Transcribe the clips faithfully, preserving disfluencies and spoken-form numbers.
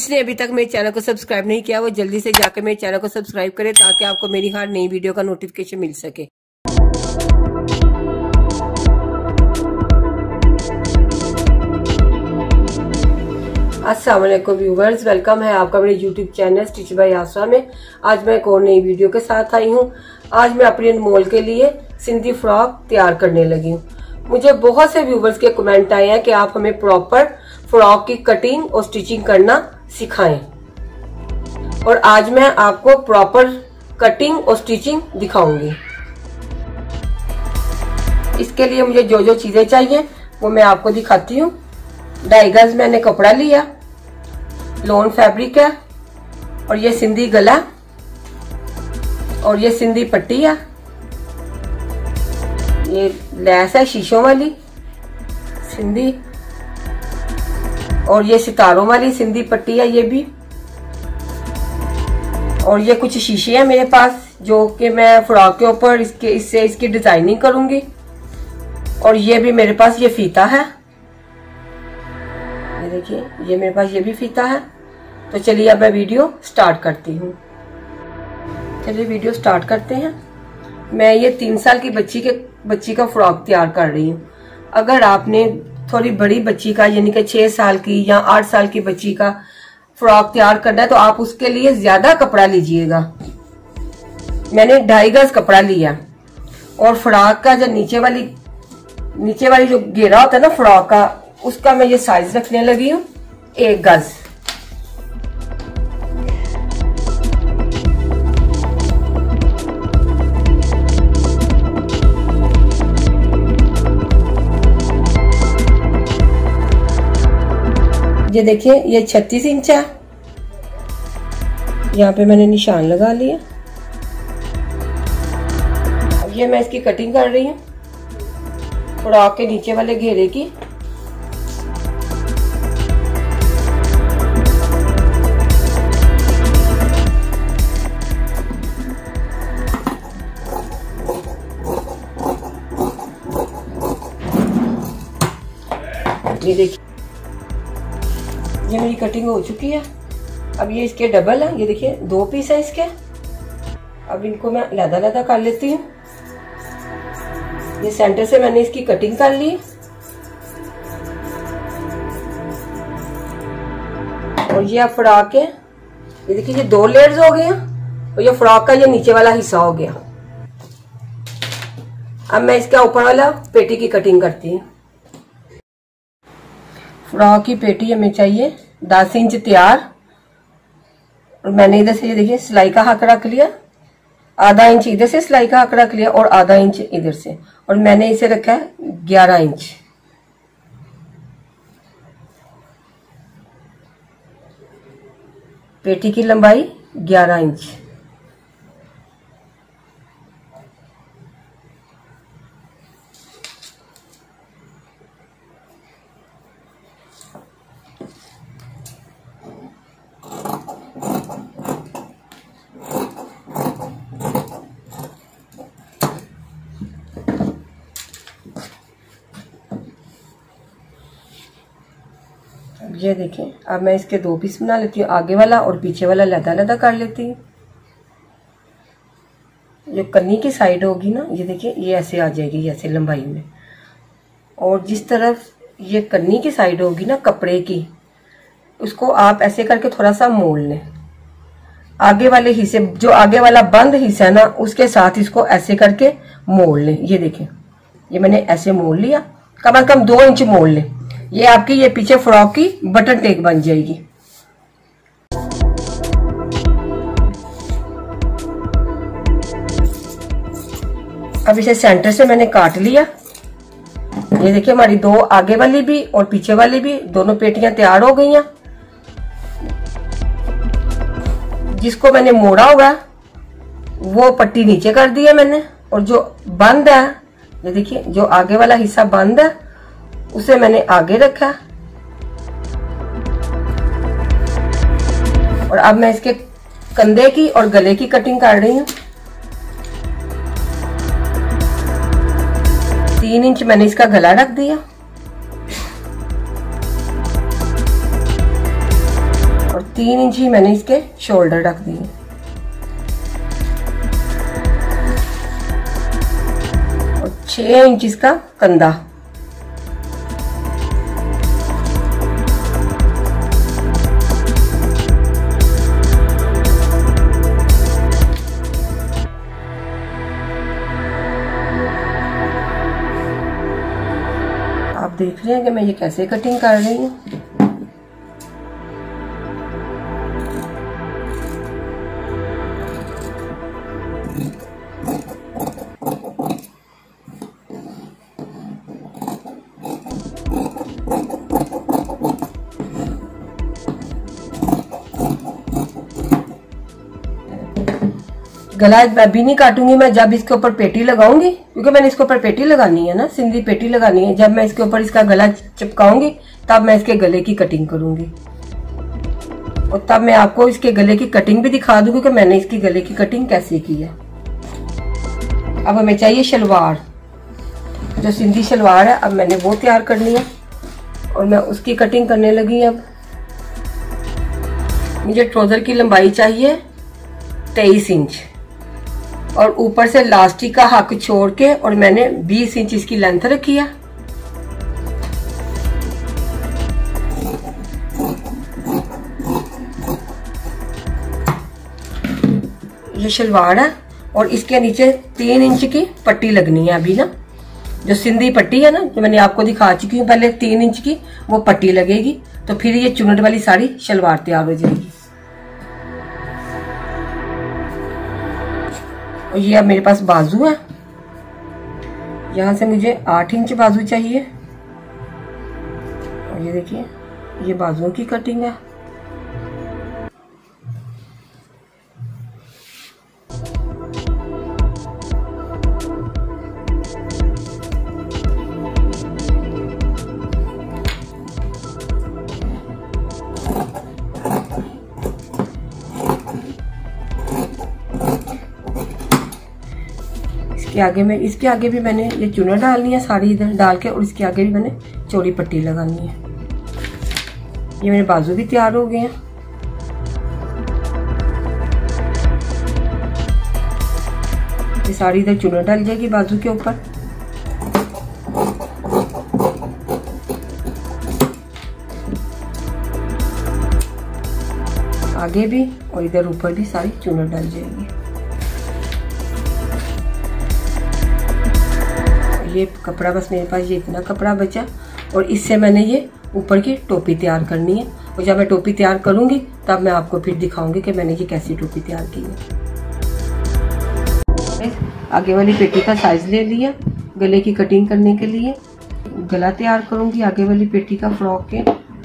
जिसने अभी तक मेरे चैनल को सब्सक्राइब नहीं किया वो जल्दी से जाकर मेरे चैनल को सब्सक्राइब करे ताकि आपको मेरी हर नई वीडियो का नोटिफिकेशन मिल सके। अस्सलाम वालेकुम व्यूवर्स, वेलकम है आपका मेरे यूट्यूब चैनल स्टिच बाय आसरा में। आज मैं एक और नई वीडियो के साथ आई हूँ। आज मैं अपने अनमोल के लिए सिंधी फ्रॉक तैयार करने लगी हूँ। मुझे बहुत से व्यूवर्स के कमेंट आए हैं कि आप हमें प्रॉपर फ्रॉक की कटिंग और स्टिचिंग करना सिखाएं, और आज मैं आपको प्रॉपर कटिंग और स्टिचिंग दिखाऊंगी। इसके लिए मुझे जो जो चीजें चाहिए वो मैं आपको दिखाती हूँ। ढाई गज मैंने कपड़ा लिया, लॉन फैब्रिक है, और ये सिंधी गला, और ये सिंधी पट्टी है, ये लैस है शीशों वाली सिंधी, और ये सितारों वाली सिंधी पट्टी है ये भी, और ये कुछ शीशे हैं मेरे पास जो कि मैं फ्रॉक के ऊपर इसके इससे इसकी डिजाइनिंग करूंगी। और ये भी मेरे पास ये फीता है, ये देखिए ये मेरे पास ये भी फीता है। तो चलिए अब मैं वीडियो स्टार्ट करती हूँ। चलिए वीडियो स्टार्ट करते हैं। मैं ये तीन साल की बच्ची के बच्ची का फ्रॉक तैयार कर रही हूँ। अगर आपने थोड़ी बड़ी बच्ची का यानी कि छह साल की या आठ साल की बच्ची का फ्रॉक तैयार करना है तो आप उसके लिए ज्यादा कपड़ा लीजिएगा। मैंने ढाई गज कपड़ा लिया, और फ्रॉक का जो नीचे वाली नीचे वाली जो घेरा होता है ना फ्रॉक का, उसका मैं ये साइज रखने लगी हूँ एक गज। ये देखिए ये छत्तीस इंच है, यहाँ पे मैंने निशान लगा लिया। अब ये मैं इसकी कटिंग कर रही हूँ फ्रॉक के नीचे वाले घेरे की। ये देखिए ये मेरी कटिंग हो चुकी है। अब ये इसके डबल है, ये देखिए दो पीस है इसके। अब इनको मैं लहदा लहदा कर लेती हूँ। ये सेंटर से मैंने इसकी कटिंग कर ली, और ये अब फ्रॉक के ये देखिए ये दो लेयर्स हो गए हैं, और ये फ्रॉक का ये नीचे वाला हिस्सा हो गया। अब मैं इसका ऊपर वाला पेटी की कटिंग करती हूँ। फ्रॉक की पेटी हमें चाहिए दस इंच तैयार, और मैंने इधर से ये देखिए सिलाई का हक रख लिया, आधा इंच इधर से सिलाई का हक रख लिया और आधा इंच इधर से, और मैंने इसे रखा है ग्यारह इंच। पेटी की लंबाई ग्यारह इंच। ये देखें अब मैं इसके दो पीस बना लेती हूँ, आगे वाला और पीछे वाला लहदा लहदा कर लेती हूँ। जो कन्नी की साइड होगी ना, ये देखिए ये ऐसे आ जाएगी ऐसे लंबाई में, और जिस तरफ ये कन्नी की साइड होगी ना कपड़े की, उसको आप ऐसे करके थोड़ा सा मोड़ लें। आगे वाले हिस्से जो आगे वाला बंद हिस्सा है ना उसके साथ इसको ऐसे करके मोड़ लें। ये देखें ये मैंने ऐसे मोड़ लिया, कम से कम दो इंच मोड़ लें। ये आपकी ये पीछे फ्रॉक की बटन टेक बन जाएगी। अब इसे सेंटर से मैंने काट लिया। ये देखिए हमारी दो आगे वाली भी और पीछे वाली भी दोनों पेटियां तैयार हो गई हैं। जिसको मैंने मोड़ा हुआ वो पट्टी नीचे कर दी है मैंने, और जो बंद है ये देखिए जो आगे वाला हिस्सा बंद है उसे मैंने आगे रखा, और अब मैं इसके कंधे की और गले की कटिंग कर रही हूँ। तीन इंच मैंने इसका गला रख दिया, और तीन इंच ही मैंने इसके शोल्डर रख दिए। और छह इंच इसका कंधा। आप देख रहे हैं कि मैं ये कैसे कटिंग कर रही हूँ। गला अभी नहीं काटूंगी मैं, जब इसके ऊपर पेटी लगाऊंगी, क्योंकि मैंने इसके ऊपर पेटी लगानी है ना, सिंधी पेटी लगानी है। जब मैं इसके ऊपर इसका गला चिपकाऊंगी तब मैं इसके गले की कटिंग करूंगी, और तब मैं आपको इसके गले की कटिंग भी दिखा दूंगी कि मैंने इसकी गले की कटिंग कैसे की है। अब हमें चाहिए शलवार, जो सिंधी शलवार है अब मैंने वो तैयार करनी है और मैं उसकी कटिंग करने लगी। अब मुझे ट्राउजर की लंबाई चाहिए तेईस इंच और ऊपर से लास्टिक का हक छोड़ के, और मैंने बीस इंच इसकी लेंथ रखी है। ये शलवार है और इसके नीचे तीन इंच की पट्टी लगनी है। अभी ना जो सिंधी पट्टी है ना, जो मैंने आपको दिखा चुकी हूँ पहले, तीन इंच की वो पट्टी लगेगी, तो फिर ये चुन्नट वाली साड़ी शलवार तैयार हो जाएगी। और ये अब मेरे पास बाजू है, यहाँ से मुझे आठ इंच बाजू चाहिए। और ये देखिए ये बाजुओं की कटिंग है। इसके आगे में इसके आगे भी मैंने ये चुना डालनी है साड़ी इधर डाल के, और इसके आगे भी मैंने चौड़ी पट्टी लगानी है। ये मेरे बाजू भी तैयार हो गए हैं। ये साड़ी इधर चुना डाल जाएगी बाजू के ऊपर। आगे भी और इधर ऊपर भी सारी चुना डाल जाएगी। ये कपड़ा बस मेरे पास ये इतना कपड़ा बचा, और इससे मैंने ये ऊपर की टोपी तैयार करनी है। और जब मैं टोपी तैयार करूंगी तब मैं आपको फिर दिखाऊंगी कि मैंने ये कैसी टोपी तैयार की है। आगे वाली पेटी का साइज ले लिया गले की कटिंग करने के लिए। गला तैयार करूंगी आगे वाली पेटी का फ्रॉक के।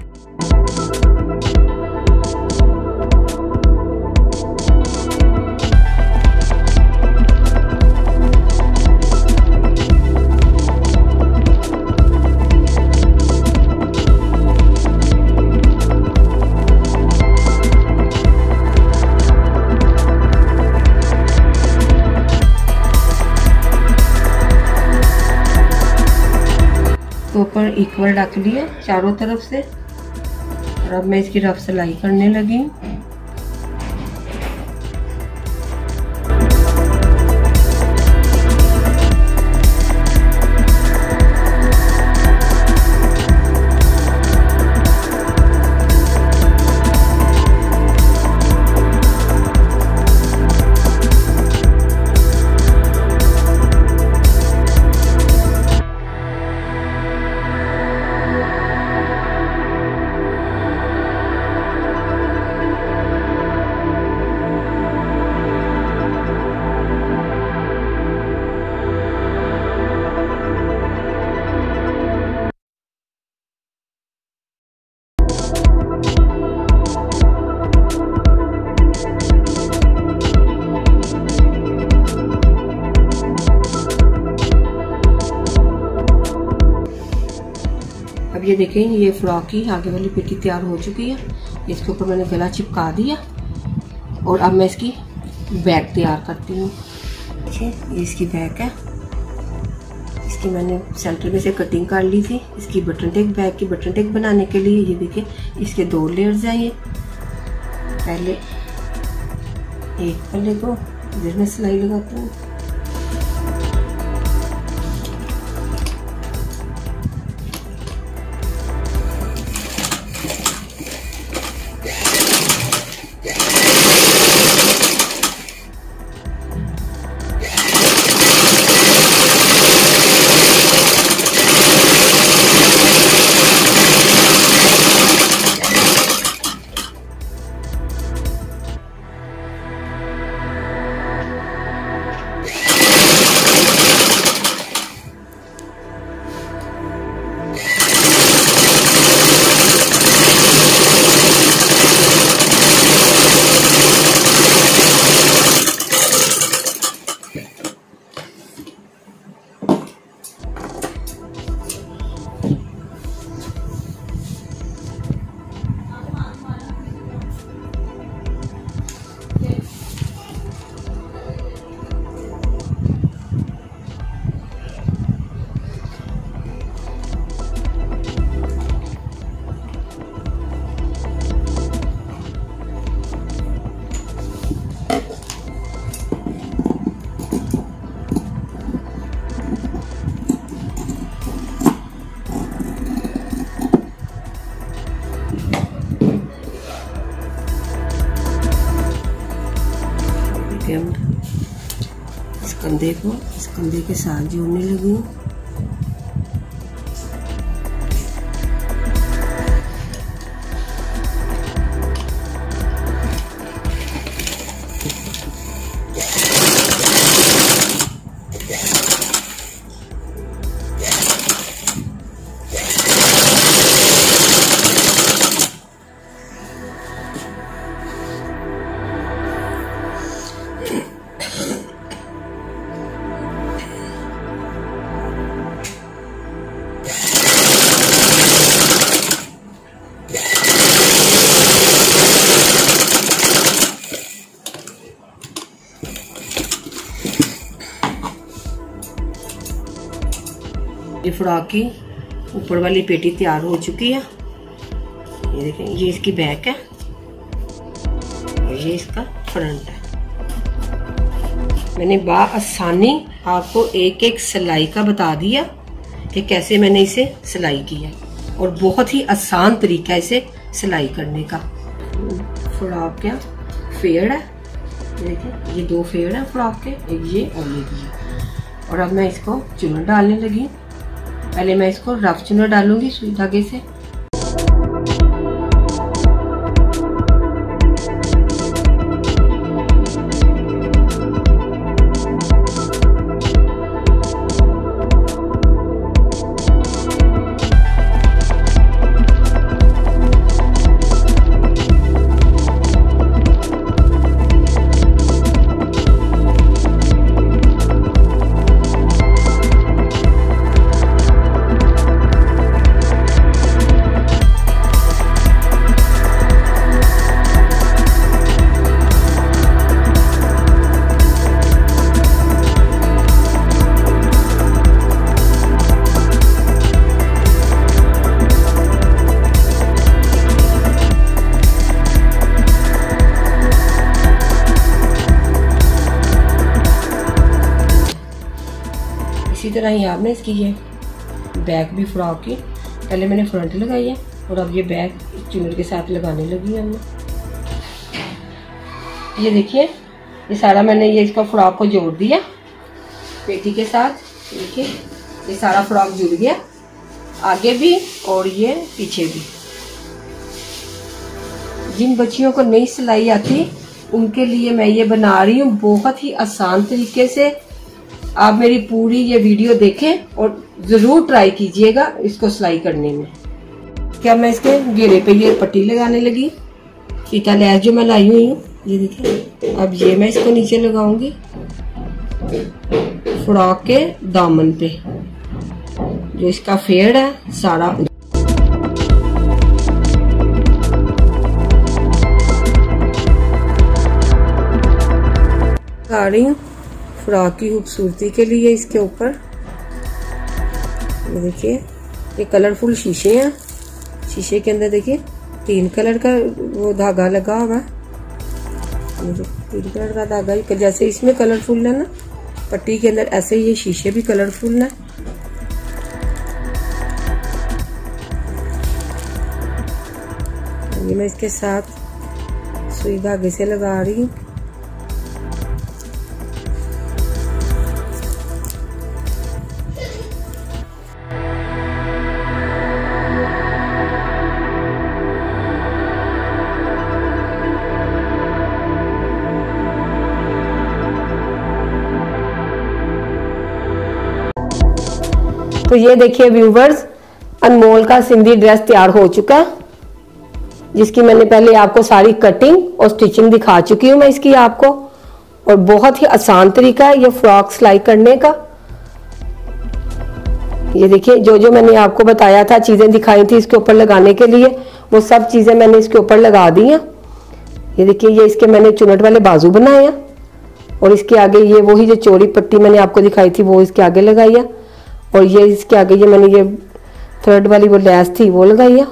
तो ऊपर इक्वल रख लिया चारों तरफ से, और अब मैं इसकी रफ सिलाई करने लगी हूँ। अब ये देखें ये फ्रॉक की आगे वाली पेटी तैयार हो चुकी है। इसके ऊपर मैंने गला चिपका दिया, और अब मैं इसकी बैक तैयार करती हूँ। देखिए ये इसकी बैक है, इसकी मैंने सेंटर में से कटिंग कर ली थी। इसकी बटन टेक, बैक की बटन टेक बनाने के लिए ये देखिए इसके दो लेयर्स हैं ये, पहले एक पल्ले को इधर में सिलाई लगाती हूँ। इस कंधे को इस कंधे के साथ जोड़ने लगी हूँ। ये फ्रॉक की ऊपर वाली पेटी तैयार हो चुकी है। ये देखें, ये इसकी बैक है और ये इसका फ्रंट है। मैंने बआसानी आपको एक एक सिलाई का बता दिया कि कैसे मैंने इसे सिलाई किया और बहुत ही आसान तरीका है इसे सिलाई करने का। फ्रॉक का फेड़ है, देखिए ये दो फेड़ है फ्रॉक के, एक ये और ये ये। और अब मैं इसको चुनर डालने लगी। पहले मैं इसको रफ चुनर डालूंगी सुई धागे से। इसी तरह ही आपने इसकी ये बैक भी फ्रॉक की पहले मैंने फ्रंट लगाई है और अब ये बैक चुनर के साथ लगाने लगी है हमने। ये देखिए, ये सारा मैंने ये इसका फ्रॉक को जोड़ दिया पेटी के साथ। देखिए ये सारा फ्रॉक जुड़ गया, आगे भी और ये पीछे भी। जिन बच्चियों को नई सिलाई आती उनके लिए मैं ये बना रही हूँ बहुत ही आसान तरीके से। आप मेरी पूरी ये वीडियो देखें और जरूर ट्राई कीजिएगा इसको सिलाई करने में। क्या मैं इसके घेरे पे ये पट्टी लगाने लगी, फीता लैस जो मैं लाई हुई हूँ, ये देखिए। अब ये मैं इसको नीचे लगाऊंगी फ्रॉक के दामन पे, जो इसका फेड़ है सारा। आ रही हूँ फ्रॉक की खूबसूरती के लिए इसके ऊपर। ये देखिए, ये कलरफुल शीशे हैं। शीशे के अंदर देखिए तीन कलर का वो धागा लगा हुआ है। पीले कलर का धागा, जैसे इसमें कलरफुल है ना पट्टी के अंदर, ऐसे ये शीशे भी कलरफुल है। ये मैं इसके साथ सुई धागे से लगा रही हूँ। तो ये देखिए व्यूवर्स, अनमोल का सिंधी ड्रेस तैयार हो चुका है, जिसकी मैंने पहले आपको सारी कटिंग और स्टिचिंग दिखा चुकी हूँ मैं इसकी आपको। और बहुत ही आसान तरीका है ये फ्रॉक सिलाई करने का। ये देखिए जो जो मैंने आपको बताया था, चीजें दिखाई थी इसके ऊपर लगाने के लिए, वो सब चीजें मैंने इसके ऊपर लगा दी हैं। ये देखिए ये इसके मैंने चुनट वाले बाजू बनाए हैं, और इसके आगे ये वही जो चोरी पट्टी मैंने आपको दिखाई थी वो इसके आगे लगाई है। और ये इसके आगे ये मैंने ये थ्रेड वाली वो लैस थी वो लगाई है।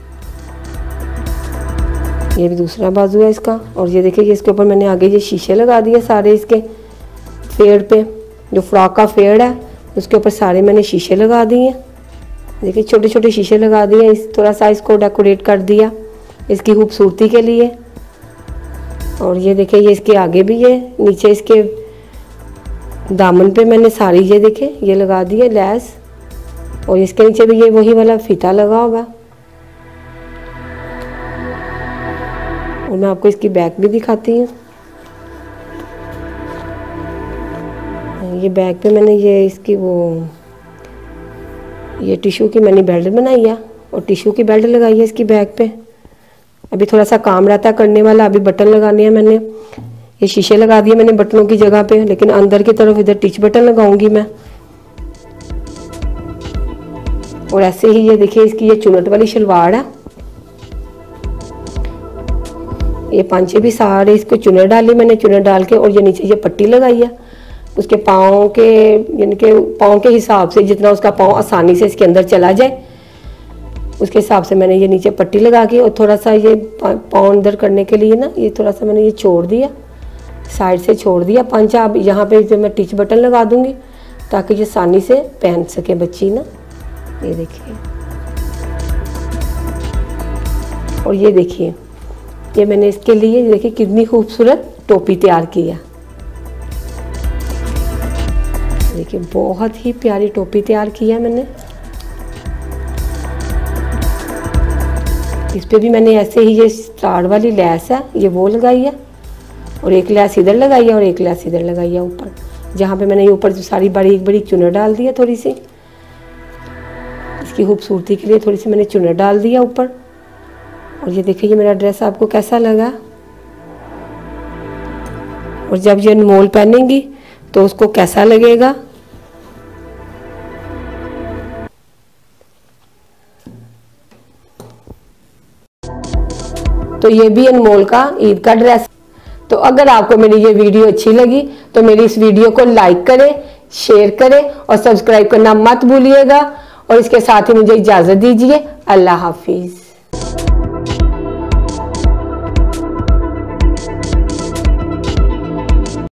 ये भी दूसरा बाजू है इसका। और ये देखिए ये इसके ऊपर मैंने आगे ये शीशे लगा दिए सारे, इसके फेड़ पे जो फ्रॉक का फेड़ है उसके ऊपर सारे मैंने शीशे लगा दिए हैं। देखिए छोटे छोटे शीशे लगा दिए, इस थोड़ा सा इसको डेकोरेट कर दिया इसकी खूबसूरती के लिए। और ये देखिए ये इसके आगे भी है, नीचे इसके दामन पे मैंने सारी ये देखे ये लगा दी है लैस, और इसके नीचे भी ये वही वाला फीता लगा होगा। और मैं आपको इसकी बैक भी दिखाती हूँ। ये बैक पे मैंने ये इसकी वो ये टिश्यू की मैंने बेल्ट बनाई है, और टिश्यू की बेल्ट लगाई है इसकी बैक पे। अभी थोड़ा सा काम रहता है करने वाला, अभी बटन लगाने हैं मैंने। ये शीशे लगा दिए मैंने बटनों की जगह पे, लेकिन अंदर की तरफ इधर टिच बटन लगाऊंगी मैं। और ऐसे ही ये देखिए इसकी ये चुनट वाली शलवार है, ये पांचे भी सारे इसको चुनट डाली मैंने, चुनट डाल के, और ये नीचे ये पट्टी लगाई है उसके पाँव के, यानी कि पाँव के हिसाब से जितना उसका पाँव आसानी से इसके अंदर चला जाए उसके हिसाब से मैंने ये नीचे पट्टी लगा के, और थोड़ा सा ये पाँव अंदर करने के लिए ना ये थोड़ा सा मैंने ये छोड़ दिया, साइड से छोड़ दिया पंचा। अब यहाँ पे जो मैं टिच बटन लगा दूंगी ताकि ये आसानी से पहन सके बच्ची ना। ये देखिए, और ये देखिए ये मैंने इसके लिए देखिए कितनी खूबसूरत टोपी तैयार की है। देखिए बहुत ही प्यारी टोपी तैयार की है मैंने। इस पे भी मैंने ऐसे ही ये स्टार वाली लैस है ये वो लगाई है, और एक लैस इधर लगाई है और एक लैस इधर लगाई है ऊपर, जहाँ पे मैंने ये ऊपर जो सारी बड़ी बड़ी चुनर डाल दी है थोड़ी सी इसकी खूबसूरती के लिए, थोड़ी सी मैंने चुनर डाल दिया ऊपर। और ये देखिए ये मेरा ड्रेस आपको कैसा लगा, और जब ये अनमोल पहनेंगी तो उसको कैसा लगेगा। तो ये भी अनमोल का ईद का ड्रेस। तो अगर आपको मेरी ये वीडियो अच्छी लगी तो मेरी इस वीडियो को लाइक करें, शेयर करें और सब्सक्राइब करना मत भूलिएगा। और इसके साथ ही मुझे इजाजत दीजिए। अल्लाह हाफिज।